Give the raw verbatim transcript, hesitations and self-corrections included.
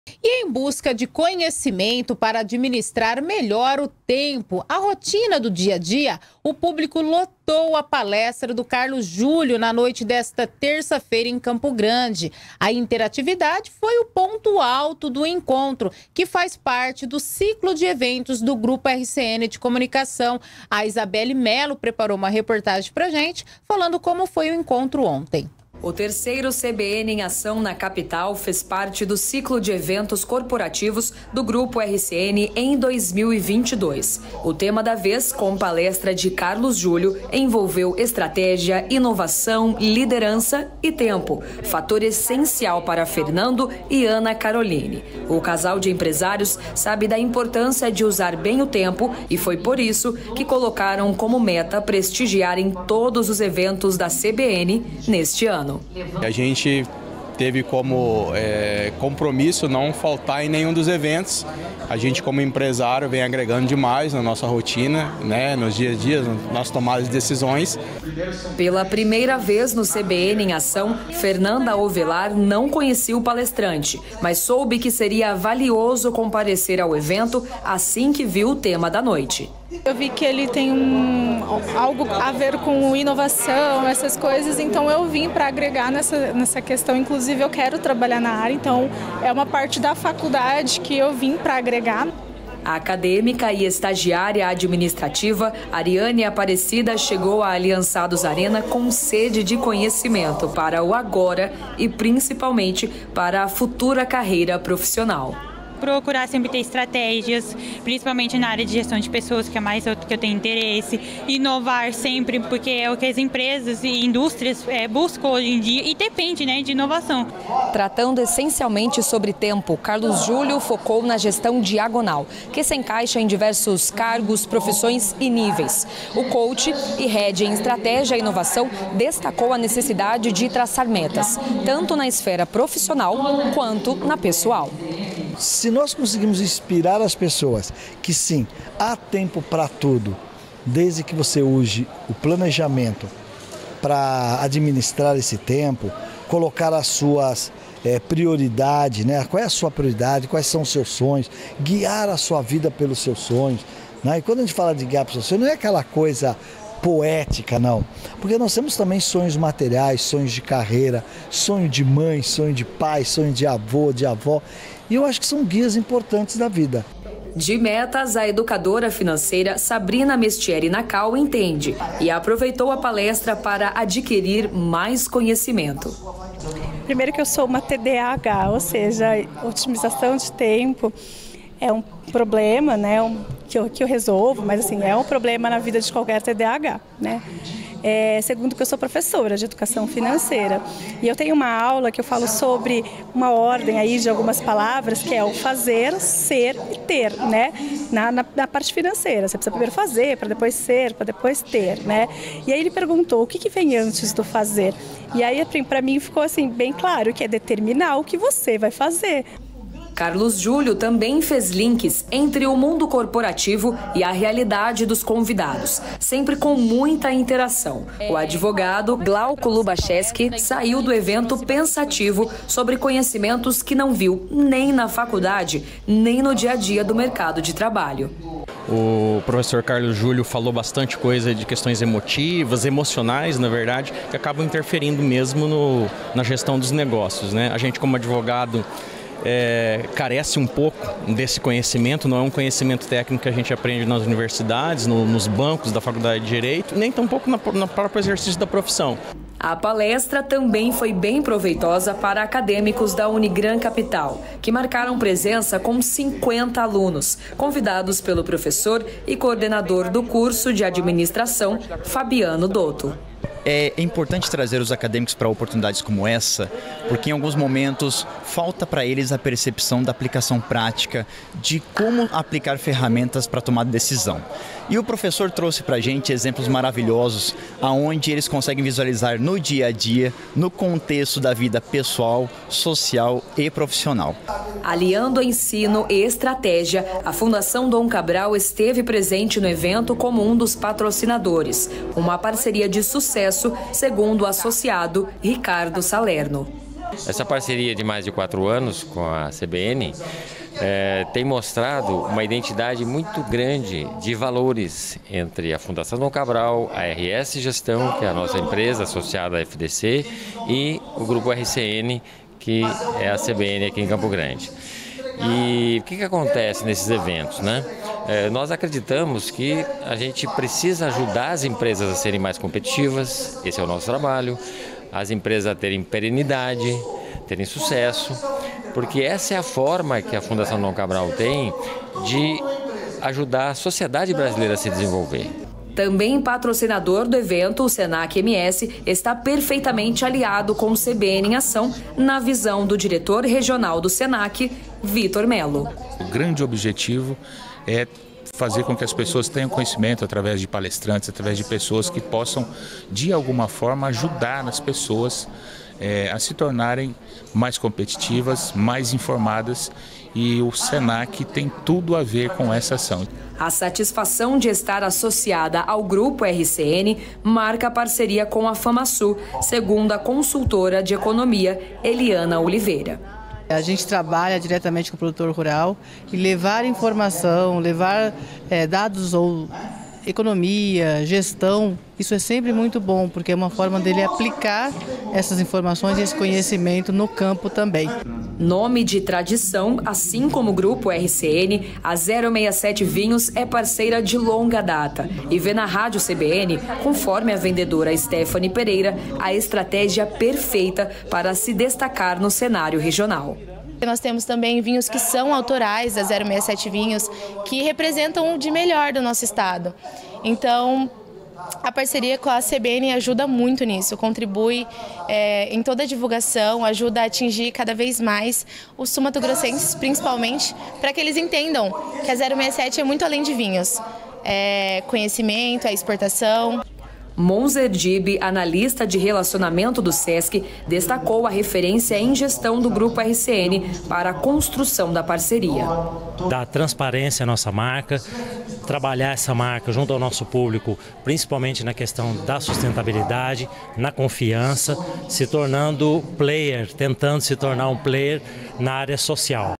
E em busca de conhecimento para administrar melhor o tempo, a rotina do dia a dia, o público lotou a palestra do Carlos Júlio na noite desta terça-feira em Campo Grande. A interatividade foi o ponto alto do encontro, que faz parte do ciclo de eventos do Grupo R C N de Comunicação. A Isabelle Melo preparou uma reportagem para a gente, falando como foi o encontro ontem. O terceiro C B N em Ação na capital fez parte do ciclo de eventos corporativos do Grupo R C N em dois mil e vinte e dois. O tema da vez, com palestra de Carlos Júlio, envolveu estratégia, inovação, liderança e tempo, fator essencial para Fernando e Ana Caroline. O casal de empresários sabe da importância de usar bem o tempo e foi por isso que colocaram como meta prestigiar em todos os eventos da C B N neste ano. A gente teve como é, compromisso não faltar em nenhum dos eventos. A gente, como empresário, vem agregando demais na nossa rotina, né, nos dias a dias, nas tomadas de decisões. Pela primeira vez no C B N em Ação, Fernanda Ovelar não conhecia o palestrante, mas soube que seria valioso comparecer ao evento assim que viu o tema da noite. Eu vi que ele tem um, algo a ver com inovação, essas coisas, então eu vim para agregar nessa, nessa questão. Inclusive eu quero trabalhar na área, então é uma parte da faculdade que eu vim para agregar. A acadêmica e estagiária administrativa Ariane Aparecida chegou à Aliançados Arena com sede de conhecimento para o agora e principalmente para a futura carreira profissional. Procurar sempre ter estratégias, principalmente na área de gestão de pessoas, que é mais o que eu tenho interesse. Inovar sempre, porque é o que as empresas e indústrias é, buscam hoje em dia e depende, né, de inovação. Tratando essencialmente sobre tempo, Carlos Júlio focou na gestão diagonal, que se encaixa em diversos cargos, profissões e níveis. O coach e head em estratégia e inovação destacou a necessidade de traçar metas, tanto na esfera profissional quanto na pessoal. Se nós conseguimos inspirar as pessoas que sim, há tempo para tudo, desde que você use o planejamento para administrar esse tempo, colocar as suas é, prioridades, né? Qual é a sua prioridade, quais são os seus sonhos, guiar a sua vida pelos seus sonhos. Né? E quando a gente fala de guiar pelos seus sonhos, não é aquela coisa poética, não. Porque nós temos também sonhos materiais, sonhos de carreira, sonho de mãe, sonho de pai, sonho de avô, de avó. E eu acho que são guias importantes da vida. De metas, a educadora financeira Sabrina Mestieri Nacal entende e aproveitou a palestra para adquirir mais conhecimento. Primeiro que eu sou uma T D A H, ou seja, otimização de tempo é um problema, né, um, que, eu, que eu resolvo, mas assim, é um problema na vida de qualquer T D A H, né? É, segundo que eu sou professora de educação financeira e eu tenho uma aula que eu falo sobre uma ordem aí de algumas palavras que é o fazer, ser e ter, né? Na, na, na parte financeira, você precisa primeiro fazer, para depois ser, para depois ter, né? E aí ele perguntou o que, que vem antes do fazer e aí para mim ficou assim bem claro que é determinar o que você vai fazer. Carlos Júlio também fez links entre o mundo corporativo e a realidade dos convidados, sempre com muita interação. O advogado Glauco Lubacheski saiu do evento pensativo sobre conhecimentos que não viu nem na faculdade, nem no dia a dia do mercado de trabalho. O professor Carlos Júlio falou bastante coisa de questões emotivas, emocionais, na verdade, que acabam interferindo mesmo no, na gestão dos negócios, né? A gente, como advogado, É, carece um pouco desse conhecimento, não é um conhecimento técnico que a gente aprende nas universidades, no, nos bancos da Faculdade de Direito, nem tampouco na, no próprio exercício da profissão. A palestra também foi bem proveitosa para acadêmicos da Unigran Capital, que marcaram presença com cinquenta alunos, convidados pelo professor e coordenador do curso de administração, Fabiano Dotto. É importante trazer os acadêmicos para oportunidades como essa, porque em alguns momentos falta para eles a percepção da aplicação prática de como aplicar ferramentas para tomar decisão. E o professor trouxe para a gente exemplos maravilhosos, aonde eles conseguem visualizar no dia a dia, no contexto da vida pessoal, social e profissional. Aliando ensino e estratégia, a Fundação Dom Cabral esteve presente no evento como um dos patrocinadores, uma parceria de sucesso, segundo o associado Ricardo Salerno. Essa parceria de mais de quatro anos com a C B N é, tem mostrado uma identidade muito grande de valores entre a Fundação Dom Cabral, a R S Gestão, que é a nossa empresa associada à F D C, e o Grupo R C N, que é a C B N aqui em Campo Grande. E o que, que acontece nesses eventos, né? É, nós acreditamos que a gente precisa ajudar as empresas a serem mais competitivas, esse é o nosso trabalho, as empresas a terem perenidade, terem sucesso, porque essa é a forma que a Fundação Dom Cabral tem de ajudar a sociedade brasileira a se desenvolver. Também patrocinador do evento, o Senac M S está perfeitamente aliado com o C B N em Ação, na visão do diretor regional do Senac, Vitor Melo. O grande objetivo é fazer com que as pessoas tenham conhecimento através de palestrantes, através de pessoas que possam, de alguma forma, ajudar as pessoas é, a se tornarem mais competitivas, mais informadas, e o Senac tem tudo a ver com essa ação. A satisfação de estar associada ao Grupo R C N marca a parceria com a FamaSul, segundo a consultora de economia Eliana Oliveira. A gente trabalha diretamente com o produtor rural e levar informação, levar é, dados ou economia, gestão, isso é sempre muito bom, porque é uma forma dele aplicar essas informações e esse conhecimento no campo também. Nome de tradição, assim como o Grupo R C N, a zero seis sete Vinhos é parceira de longa data e vê na Rádio C B N, conforme a vendedora Stephanie Pereira, a estratégia perfeita para se destacar no cenário regional. Nós temos também vinhos que são autorais da zero seis sete Vinhos, que representam o de melhor do nosso estado. Então, a parceria com a C B N ajuda muito nisso, contribui é, em toda a divulgação, ajuda a atingir cada vez mais os sul-mato-grossenses, principalmente, para que eles entendam que a zero seis sete é muito além de vinhos. É conhecimento, é exportação. Monzer Dib, analista de relacionamento do SESC, destacou a referência em gestão do Grupo R C N para a construção da parceria. Dar transparência à nossa marca, trabalhar essa marca junto ao nosso público, principalmente na questão da sustentabilidade, na confiança, se tornando player, tentando se tornar um player na área social.